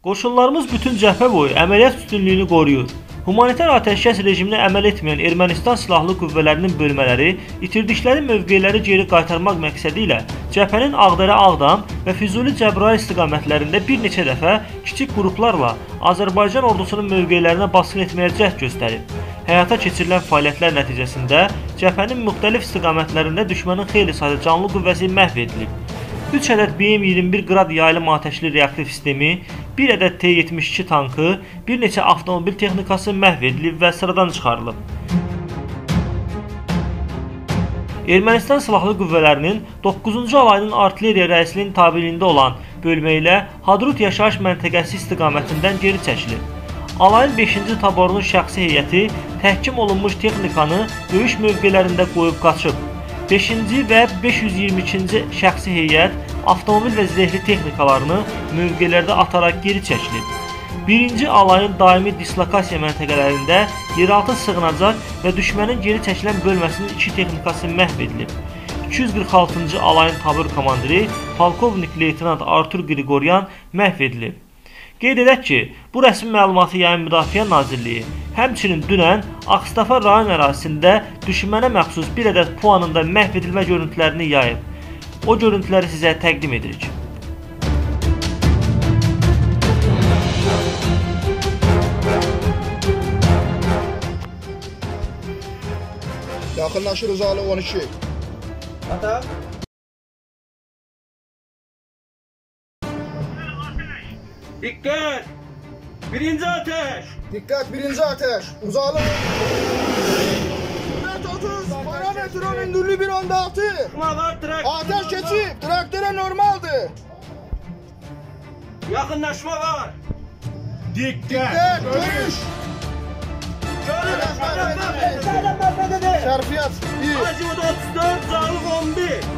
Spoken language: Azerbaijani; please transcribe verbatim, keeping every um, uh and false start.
Qoşunlarımız bütün cəbhə boyu əməliyyat üstünlüyünü qoruyur. Humanitar atəşkəs rejiminə əməl etməyən Ermənistan silahlı qüvvələrinin bölmələri itirdikləri mövqeləri geri qaytarmaq məqsədi ilə cəbhənin Ağdərə-Ağdam və Füzuli-Cəbrayıl istiqamətlərində bir neçə dəfə kiçik qruplarla Azərbaycan ordusunun mövqelərinə basqın etməyə cəhd göstərib. Həyata keçirilən fəaliyyətlər nəticəsində cəbhənin müxtəlif istiqamətlərində düşmənin xeyli sayda canlı qüvvəsi məhv edilib. üç ədəd B M iyirmi bir qrad yaylım atəşli reaktiv sistemi, bir ədəd T yetmiş iki tankı, bir neçə avtomobil texnikası məhv edilib və sıradan çıxarılıb. Ermənistan silahlı qüvvələrinin doqquzuncu alayının artilleriya rəisliyinin tabeliyində olan bölmə ilə Hadrut yaşayış məntəqəsi istiqamətindən geri çəkilib. Alayın beşinci taborunun şəxsi heyəti təhkim olunmuş texnikanı döyüş mövqelərində qoyub qaçıb. beşinci və beş yüz iyirmi ikinci şəxsi heyət avtomobil və zirehli texnikalarını mövqelərdə ataraq geri çəkilib. birinci alayın daimi dislokasiya məntəqələrində yeraltı sığınacaq və düşmənin geri çəkilən bölməsinin iki texnikası məhv edilib. iki yüz qırx altıncı alayın tabur komandiri polkovnik leytenant Artur Qriqoryan məhv edilib. Qeyd edək ki, bu rəsmi məlumatı yayın Müdafiə Nazirliyi həmçinin dünən Ağstafa rayon ərazisində düşmənə məxsus bir ədəd puanında məhv edilmə görüntülərini yayıb. O görüntüləri sizə təqdim edirik. Yaxınlaşırız Ali on iki. Ata. Dikkat! Birinci ateş! Dikkat birinci ateş! Uzalım! dört otuz! Parametre öndürlü bir onda altı! Ateş geçip! Traktöre normaldi! Yakınlaşma var! Dikkat! Dikkat! Görüş! Görüş! Şerfiyat! bir! Acıvıda otuz dört, Zağlık on bir!